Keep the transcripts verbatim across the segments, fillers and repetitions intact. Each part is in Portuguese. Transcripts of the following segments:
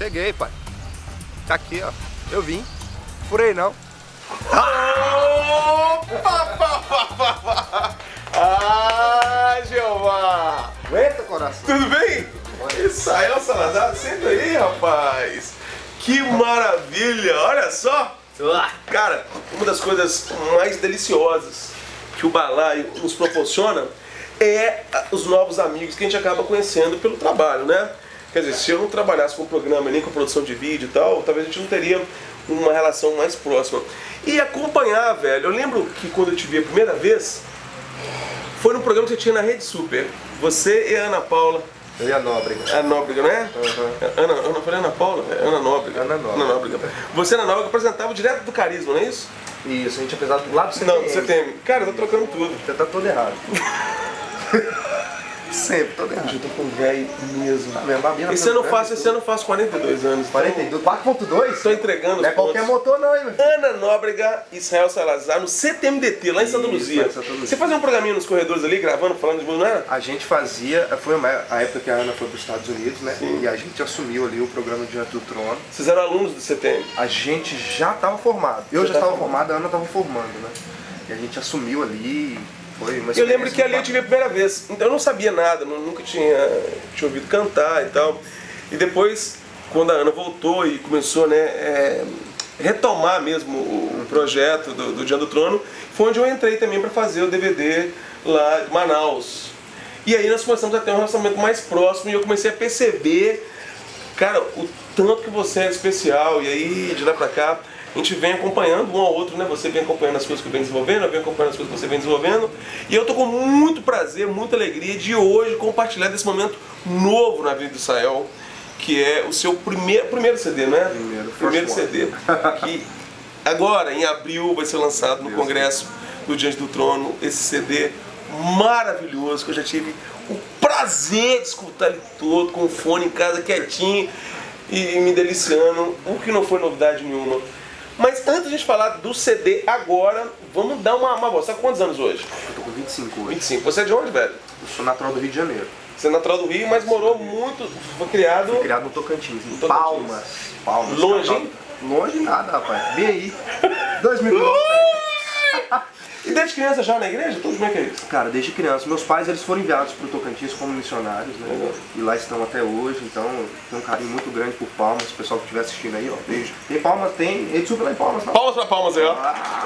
Cheguei, pai. Tá aqui, ó. Eu vim. Furei não. Ah, Jeová! Aguenta, coração. Tudo bem? Israel Salazar, senta aí, rapaz. Que maravilha, olha só. Cara, uma das coisas mais deliciosas que o balaio nos proporciona é os novos amigos que a gente acaba conhecendo pelo trabalho, né? Quer dizer, se eu não trabalhasse com o programa nem com a produção de vídeo e tal, talvez a gente não teria uma relação mais próxima. E acompanhar, velho, eu lembro que quando eu te vi a primeira vez, foi num programa que você tinha na Rede Super. Você e a Ana Paula. Eu e a Nóbrega. A Nóbrega, não é? Uhum. Ana, Ana, falei Ana Paula? É Ana Nóbrega. Ana Nóbrega. Ana Nóbrega. Você e Ana Nóbrega apresentava direto do Carisma, não é isso? Isso, a gente apesar do lado do C T M. Não, do C T M. Cara, eu tô trocando tudo. Você tá todo errado. Sempre, todo errado. Eu tô com velho mesmo. Ah, minha babinha Esse ano eu faço, esse ano eu faço quarenta e dois anos. quarenta e dois, quatro ponto dois? Tô entregando os Não é qualquer pontos. motor não, hein, meu filho? Ana Nóbrega e Israel Salazar no C T M D T, lá em Santa Isso, Luzia. lá em Santa Luzia. Você fazia um programinha nos corredores ali, gravando, falando de música, não era? A gente fazia, foi a época que a Ana foi para os Estados Unidos, né? Sim. E a gente assumiu ali o programa Diante do Trono. Vocês eram alunos do C T M. A gente já estava formado. Eu Você já tá estava formado. formado, a Ana estava formando, né? E a gente assumiu ali, foi uma Eu lembro experiência que ali eu bacana. tive a primeira vez, então eu não sabia nada, nu- nunca tinha, tinha ouvido cantar e tal. E depois, quando a Ana voltou e começou, né, é, retomar mesmo o, o projeto do, do Diante do Trono, foi onde eu entrei também para fazer o D V D lá de Manaus. E aí nós começamos a ter um relacionamento mais próximo e eu comecei a perceber, cara, o tanto que você é especial. E aí, de lá pra cá, a gente vem acompanhando um ao outro, né? Você vem acompanhando as coisas que eu venho desenvolvendo, eu venho acompanhando as coisas que você vem desenvolvendo. E eu tô com muito prazer, muita alegria de hoje compartilhar desse momento novo na vida do Israel, que é o seu primeiro, primeiro C D, né? Primeiro, primeiro first C D. Que agora, em abril, vai ser lançado no Deus Congresso do Diante do Trono, esse C D maravilhoso, que eu já tive o prazer de escutar ele todo, com o fone em casa quietinho e me deliciando, o que não foi novidade nenhuma. Mas antes de a gente falar do C D agora, vamos dar uma, uma voz. Você tá com quantos anos hoje? Eu tô com vinte e cinco hoje. vinte e cinco. Você é de onde, velho? Eu sou natural do Rio de Janeiro. Você é natural do Rio, mas morou muito, foi criado... Fui criado no Tocantins, em Tocantins. Palmas. Palmas. Longe, hein? Longe nada, rapaz. Vem aí. Dois mil quilômetros. E desde criança já na igreja? Tudo bem que é isso? Cara, desde criança. Meus pais, eles foram enviados para o Tocantins como missionários, né? Legal. E lá estão até hoje, então tem um carinho muito grande por Palmas. O pessoal que estiver assistindo aí, ó, beijo. Tem Palmas, tem... Rede Super lá em Palmas, não? Palmas pra palmas aí, ó.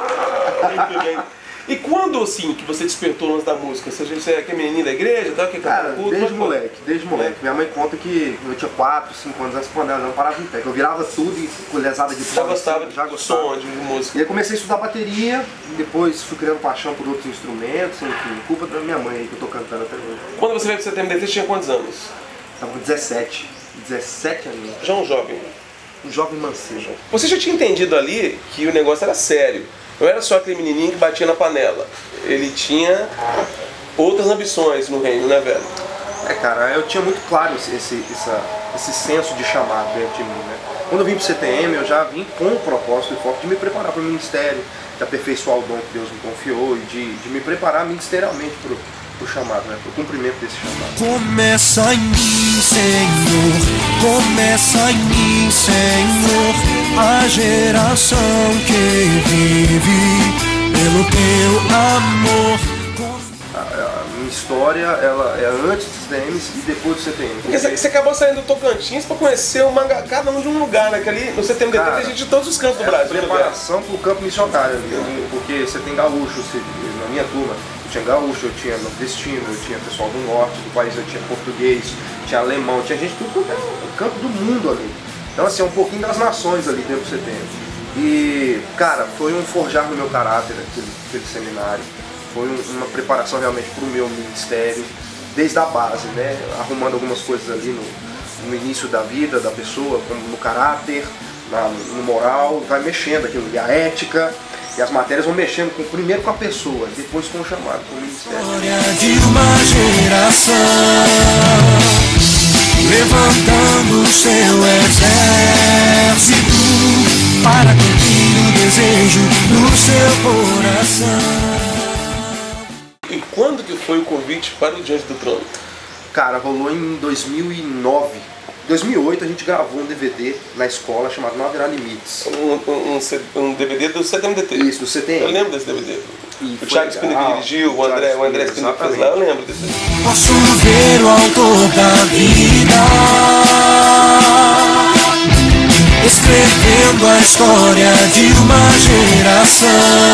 Ah, Muito bem. E quando, assim, que você despertou o lance da música? Você, você é que é menininha da igreja, tá? Que é cara, culto, desde mas- moleque, desde moleque. Minha mãe conta que eu tinha quatro, cinco anos antes, quando ela não parava em pé. Que eu virava tudo e com lesada de Já pau, gostava assim, de já gostava. som, de música. E aí comecei a estudar bateria, depois fui criando paixão por outros instrumentos, enfim, culpa da minha mãe aí que eu tô cantando até hoje. Quando você veio pro C T M D T, você tinha quantos anos? Tava com dezessete, dezessete anos, Já um jovem. um jovem mancebo. Você já tinha entendido ali que o negócio era sério. Não era só aquele menininho que batia na panela. Ele tinha outras ambições no reino, né, velho? É, cara, eu tinha muito claro esse, esse, essa, esse senso de chamado dentro de mim, né? Quando eu vim pro C T M, eu já vim com o propósito e foco de me preparar para o ministério, de aperfeiçoar o dom que Deus me confiou e de, de me preparar ministerialmente pro, pro chamado, né? Pro cumprimento desse chamado. Começa em mim, Senhor, começa em mim, Senhor, a geração que vive pelo teu amor. A, a minha história, ela é antes do C T M e depois do C T M. Porque você, você acabou saindo do Tocantins pra conhecer uma, cada um de um lugar, né? Que ali no C T M D T Cara, tem gente de todos os cantos do É a Brasil. né, velho? preparação para o campo missionário ali, porque você tem gaúcho, você, na minha turma, eu tinha gaúcho, eu tinha nordestino, eu tinha pessoal do norte do país, eu tinha português, tinha alemão, tinha gente de tudo quanto é o canto do mundo ali. Então assim, é um pouquinho das nações ali dentro do C T M. E, cara, foi um forjar no meu caráter aquele, aquele seminário, foi um, uma preparação realmente para o meu ministério, desde a base, né, arrumando algumas coisas ali no, no início da vida da pessoa, como no caráter, na, no moral, vai mexendo aquilo, e a ética, e as matérias vão mexendo com, primeiro com a pessoa, depois com o chamado, com o ministério. Glória de uma geração, levantando seu exército para cumprir o desejo do seu coração. E quando que foi o convite para o Diante do Trono? Cara, rolou em dois mil e nove, Em dois mil e oito a gente gravou um D V D na escola chamado Não Haverá Limites. Um, um, um, C- um D V D do C T M D T. Isso, do C T M. Eu lembro desse D V D. E O foi Thiago Spinner legal, que dirigiu, o André, o André Spinner que fez lá, eu lembro desse. Posso ver o autor da vida escrevendo a história de uma geração.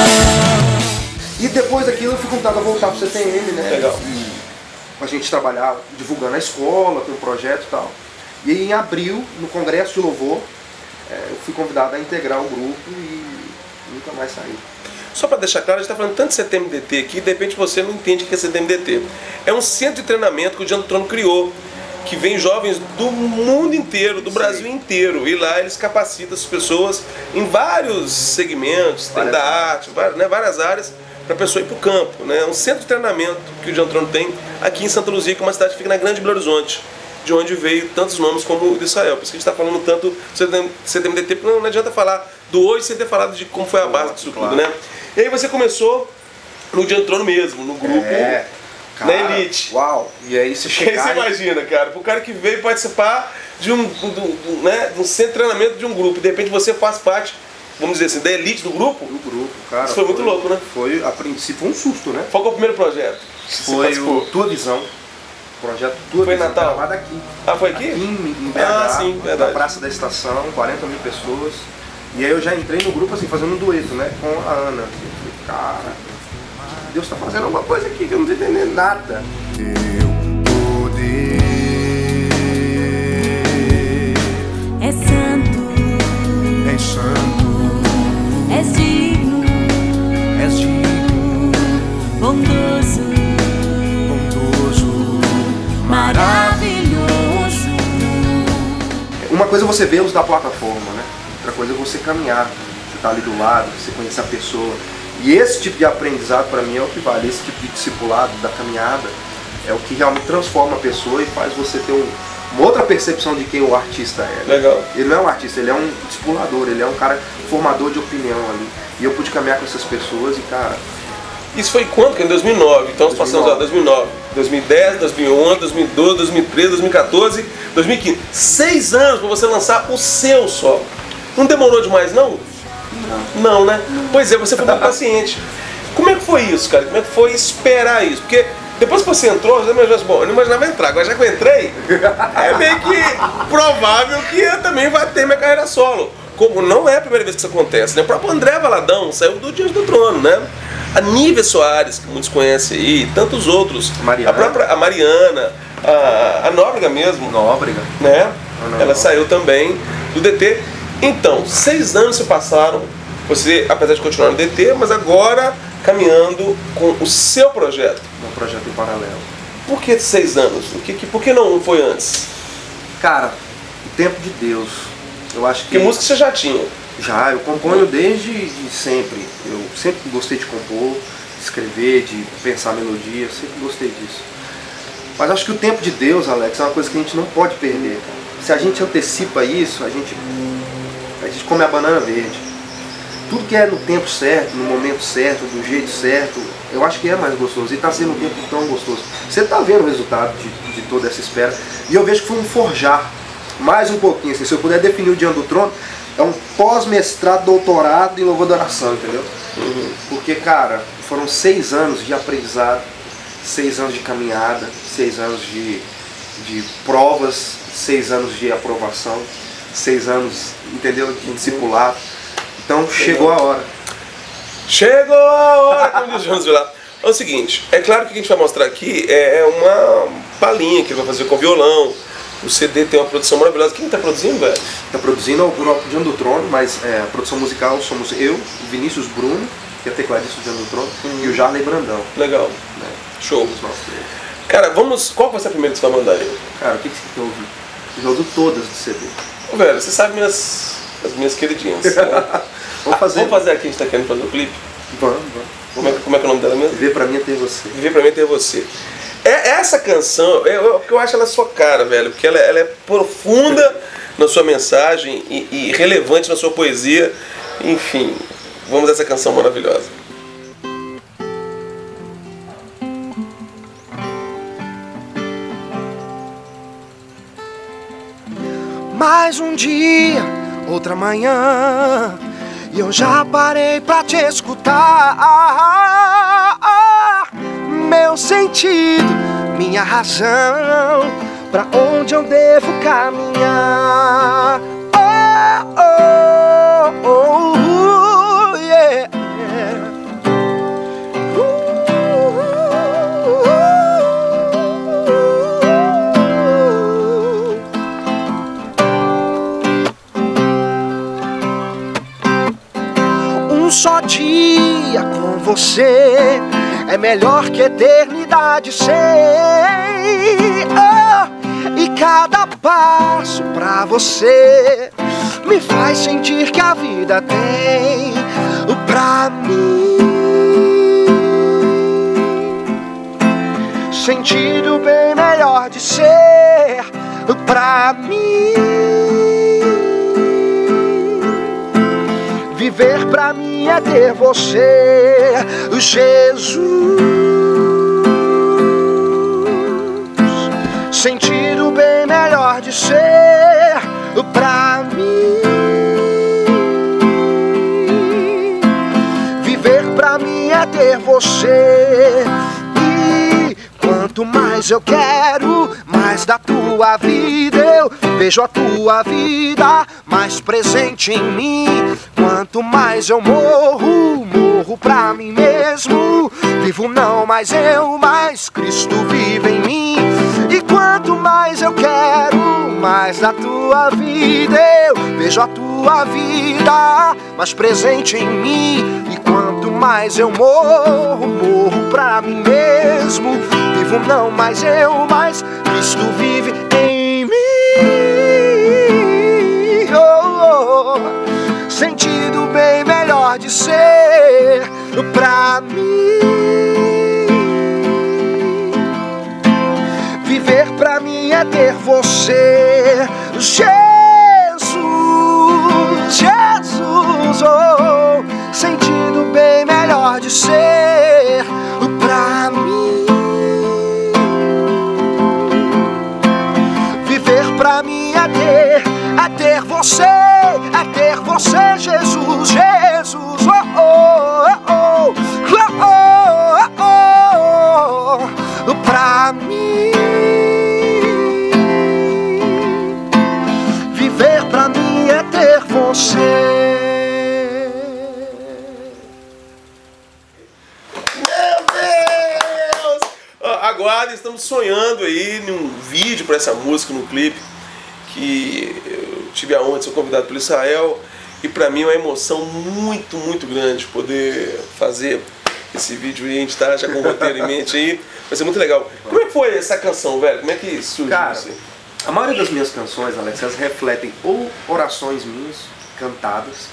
E depois daquilo eu fui convidado a voltar pro C T M, né? Legal. E a gente trabalhar divulgando a escola, tem um projeto e tal. E aí, em abril, no Congresso de Louvor, é, eu fui convidado a integrar o grupo e nunca mais saí. Só para deixar claro, a gente está falando tanto de C T M D T aqui, de repente você não entende o que é C T M D T. É um centro de treinamento que o Diante do Trono criou, que vem jovens do mundo inteiro, do Sim. Brasil inteiro. E lá eles capacitam as pessoas em vários segmentos, tem Várias da arte, várias, né, várias áreas, para a pessoa ir para o campo. Né? É um centro de treinamento que o Diante do Trono tem aqui em Santa Luzia, que é uma cidade que fica na Grande Belo Horizonte, de onde veio tantos nomes como o de Israel. Por isso que a gente está falando tanto do C T M D T, porque não adianta falar do hoje sem ter falado de como foi a base disso Claro. tudo, né? E aí você começou no Diante do Trono mesmo, no grupo, É, na elite. Uau! E aí você Que aí chegar... você e- imagina, cara, pro cara que veio participar de um, do, do, né, de um centro de treinamento de um grupo, de repente você faz parte, vamos dizer assim, da elite do grupo. do grupo, cara. Isso foi muito louco, né? Foi, a princípio, foi um susto, né? Qual que é o primeiro projeto? que você Foi participou? o Tua Visão. Projeto Tua Foi Visão. Natal? Gravado aqui. Ah, foi aqui? Aqui em, em B H, Ah, sim, verdade. na Praça da Estação, quarenta mil pessoas. E aí eu já entrei no grupo assim, fazendo um dueto, né? Com a Ana. Eu falei, cara, Deus tá fazendo alguma coisa aqui que eu não tô entendendo nada. É santo, És santo, és digno, és digno, bondoso, bondoso, maravilhoso. Uma coisa é você vê-los da plataforma, né? Outra coisa é você caminhar, você tá ali do lado, você conhecer a pessoa. E esse tipo de aprendizado para mim é o que vale, esse tipo de discipulado da caminhada é o que realmente transforma a pessoa e faz você ter um, uma outra percepção de quem o artista é. Né? Legal. Ele não é um artista, ele é um discipulador, ele é um cara formador de opinião ali. E eu pude caminhar com essas pessoas e, cara, Isso foi quando? Que em dois mil e nove. Então nós passamos a dois mil e nove, dois mil e dez, dois mil e onze, dois mil e doze, dois mil e treze, dois mil e quatorze, dois mil e quinze. Seis anos para você lançar o seu solo. Não demorou demais, não? Não. Não, né? Pois é, você foi muito paciente. Como é que foi isso, cara? Como é que foi esperar isso? Porque depois que você entrou, você imaginou assim, bom, eu não imaginava entrar. Agora já que eu entrei, é meio que provável que eu também vá ter minha carreira solo. Como não é a primeira vez que isso acontece, né? O próprio André Valadão saiu do Diante do Trono, né? A Nívia Soares, que muitos conhecem aí, e tantos outros. Mariana. A própria a Mariana, a, a Nóbrega mesmo, Nóbrega. né? Ah, não, Ela não. saiu também do D T. Então, seis anos se passaram, você, apesar de continuar no D T, mas agora caminhando com o seu projeto. Um projeto em paralelo. Por que seis anos? Por que, por que não foi antes? Cara, o tempo de Deus. Eu acho que. Porque música você já tinha. Já, eu componho desde de sempre. Eu sempre gostei de compor, de escrever, de pensar melodia, eu sempre gostei disso. Mas acho que o tempo de Deus, Alex, é uma coisa que a gente não pode perder. Se a gente antecipa isso, a gente, a gente come a banana verde. Tudo que é no tempo certo, no momento certo, do jeito certo, eu acho que é mais gostoso. E está sendo um tempo tão gostoso. Você está vendo o resultado de, de toda essa espera. E eu vejo que foi um forjar mais um pouquinho. Assim, se eu puder definir o Diante do Trono, é um pós-mestrado, doutorado em louvor e adoração, entendeu? Uhum. Porque, cara, foram seis anos de aprendizado, seis anos de caminhada, seis anos de, de provas, seis anos de aprovação, seis anos, entendeu? De discipulado. Então chegou a hora. Chegou a hora, como diz o Jonas Vilar. É o seguinte, é claro que o que a gente vai mostrar aqui é uma palhinha que ele vai fazer com violão. O C D tem uma produção maravilhosa. Quem está produzindo, velho? Está produzindo o próprio Diante do Trono, mas é, a produção musical somos eu, o Vinícius Bruno, que é tecladista do Diante do Trono, Uhum. e o Jarley Brandão. Legal. Né? Show. Os nossos três. Cara, vamos. Qual vai ser a primeira que você vai mandar aí? Cara, o que, que você quer ouvir? Eu já ouvi todas do C D. Ô, velho, você sabe minhas, as minhas queridinhas. Né? Vamos fazer. Vamos fazer aqui, a gente está querendo fazer o clipe. Vamos, vamos. Como é, como é que é o nome dela mesmo? Viver pra mim é ter você. Viver pra mim é ter você. É, essa canção, eu, eu, eu acho ela sua cara, velho, porque ela, ela é profunda na sua mensagem e, e relevante na sua poesia. Enfim, vamos a essa canção maravilhosa. Mais um dia, outra manhã, e eu já parei pra te escutar. Meu sentido, minha razão, pra onde eu devo caminhar. Oh, oh, oh, yeah. Um só dia com você é melhor que eternidade sem. Oh, e cada passo pra você me faz sentir que a vida tem pra mim sentido bem melhor de ser pra mim. Viver pra mim é ter você, Jesus. Sentido bem melhor de ser pra mim. Viver pra mim é ter você. E quanto mais eu quero, mais da tua vida eu vejo a tua vida mais presente em mim. Quanto mais eu morro, morro pra mim mesmo. Vivo não mais eu, mas Cristo vive em mim. E quanto mais eu quero, mais da tua vida eu vejo a tua vida mais presente em mim. E quanto mais eu morro, morro pra mim mesmo. Vivo não mais eu, mas Cristo vive em mim. Oh, oh. Sentido bem melhor de ser pra mim. Viver pra mim é ter você, Jesus, Jesus. Oh, sentido bem melhor de ser pra mim. Viver pra mim é ter, é ter você, é ter você, Jesus, Jesus. Oh, oh, oh, oh, oh, oh, oh, pra mim. Viver pra mim é ter você. Meu Deus! Agora estamos sonhando aí num vídeo para essa música, num clipe que eu tive a honra de ser convidado pelo Israel, e para mim é uma emoção muito, muito grande poder fazer esse vídeo aí. A gente tá já com o roteiro em mente aí, vai ser muito legal. Como é que foi essa canção, velho? Como é que surgiu? Cara, assim? a maioria das minhas canções, Alex, elas refletem ou orações minhas cantadas,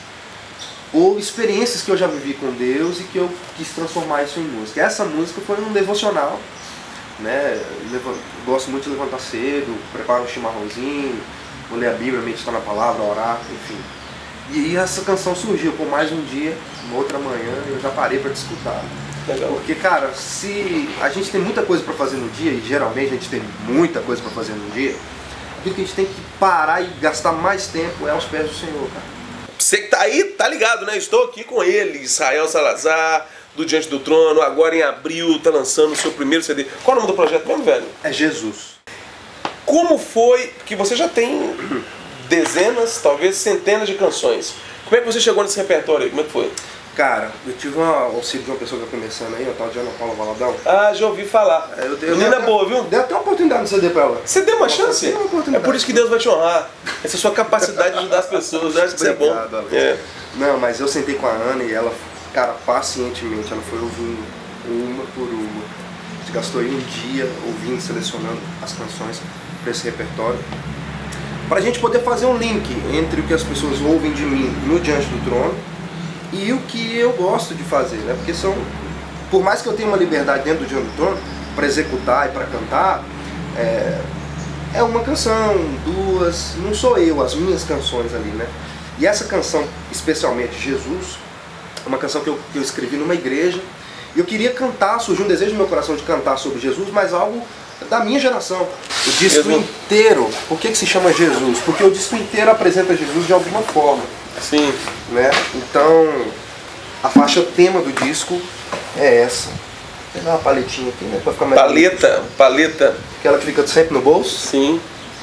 ou experiências que eu já vivi com Deus e que eu quis transformar isso em música. Essa música foi um devocional, né? Eu gosto muito de levantar cedo, preparo um chimarrãozinho, vou ler a Bíblia, meditar na palavra, orar, enfim. E essa canção surgiu por mais um dia, uma outra manhã, eu já parei para te escutar. Legal. Porque, cara, se a gente tem muita coisa para fazer no dia, e geralmente a gente tem muita coisa para fazer no dia, aquilo que a gente tem que parar e gastar mais tempo é aos pés do Senhor, cara. Você que tá aí, tá ligado, né? Estou aqui com ele, Israel Salazar, do Diante do Trono. Agora em abril tá lançando o seu primeiro C D. Qual é o nome do projeto mesmo, velho? É Jesus. Como foi que você já tem dezenas, talvez centenas de canções? Como é que você chegou nesse repertório aí? Como é que foi? Cara, eu tive um auxílio de uma pessoa que tá começando aí, o tal de Ana Paula Valadão. Ah, já ouvi falar. É, eu, eu Menina até, boa, viu? Deu até uma oportunidade no C D pra ela. Você deu uma chance? Deu uma oportunidade. É por isso que Deus vai te honrar. Essa sua capacidade de ajudar as pessoas. Eu acho que isso é bom. Obrigado, Alex. É. Não, mas eu sentei com a Ana e ela, cara, pacientemente, ela foi ouvindo uma por uma. A gente gastou aí um dia ouvindo, selecionando as canções para esse repertório, pra gente poder fazer um link entre o que as pessoas ouvem de mim no Diante do Trono e o que eu gosto de fazer, né? Porque são, por mais que eu tenha uma liberdade dentro do Diante do Trono para executar e para cantar, é, é uma canção, duas, não sou eu, as minhas canções ali, né? E essa canção, especialmente Jesus, é uma canção que eu, que eu escrevi numa igreja, e eu queria cantar, surgiu um desejo no meu coração de cantar sobre Jesus, mas algo da minha geração. O disco Mesmo. inteiro, por que que se chama Jesus? Porque o disco inteiro apresenta Jesus de alguma forma, Sim. né? Então, a faixa tema do disco é essa. Vou pegar uma paletinha aqui, né? Pra ficar mais Paleta, paleta. aquela que fica sempre no bolso. Sim.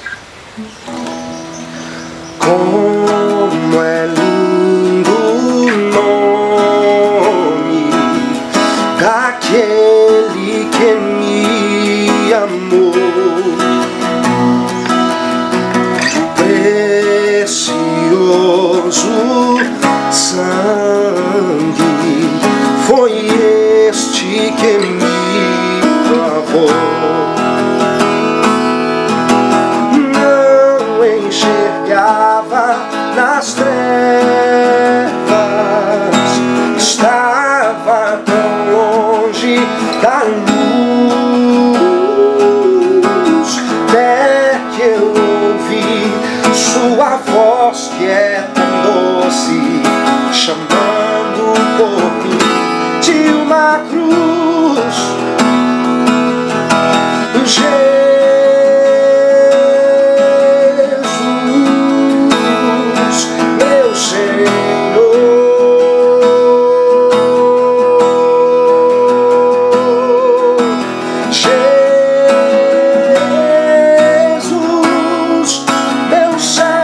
Como é lindo o nome daquele que me amou, precioso sangue, foi este que me lavou. Não enxergava nas trevas, estava tão longe da luz, até que eu ouvi sua voz que é tão doce, chamando por mim de uma cruz. Jesus, meu Senhor, Jesus, meu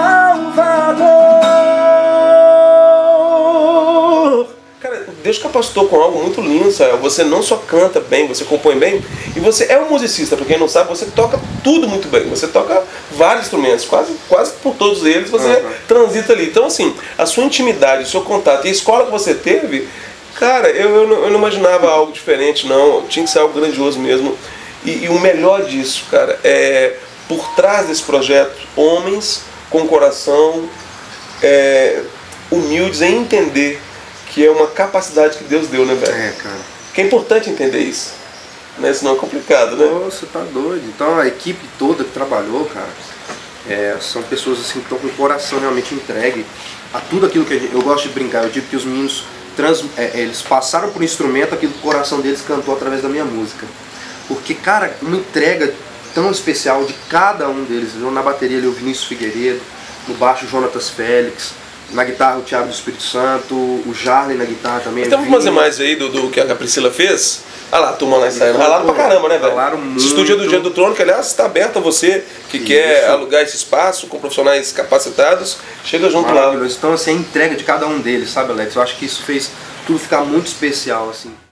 Salvador. Cara, Deus capacitou com algo muito lindo, Sael. Você não só canta bem, você compõe bem, e você é um musicista, pra quem não sabe, você toca tudo muito bem. Você toca vários instrumentos, quase, quase por todos eles você Uhum. transita ali. Então, assim, a sua intimidade, o seu contato e a escola que você teve, cara, eu, eu, não, eu não imaginava algo diferente, não. Tinha que ser algo grandioso mesmo. E, e o melhor disso, cara, é por trás desse projeto, homens com coração é, humildes em entender que é uma capacidade que Deus deu, né, velho? É, cara. Que é importante entender isso, né? Senão é complicado, né? Nossa, tá doido. Então a equipe toda que trabalhou, cara, é, são pessoas assim que estão com o coração realmente entregue a tudo aquilo que a gente, eu gosto de brincar. Eu digo que os meninos trans, é, eles passaram por um instrumento aquilo que o coração deles cantou através da minha música. Porque, cara, uma entrega tão especial de cada um deles. Na bateria ali o Vinícius Figueiredo, no baixo o Jonatas Félix, na guitarra o Thiago do Espírito Santo, o Jarley na guitarra também. Então vamos fazer mais aí do, do que a Priscila fez? Olha lá, a turma lá ensaiando. Ralaram pra caramba, né, velho? Ralaram muito. Esse estúdio é do Dia do Trono, que aliás está aberto a você que Isso. quer alugar esse espaço com profissionais capacitados. Chega junto lá. Maravilhoso. Então, assim, a entrega de cada um deles, sabe, Alex? Eu acho que isso fez tudo ficar muito especial, assim.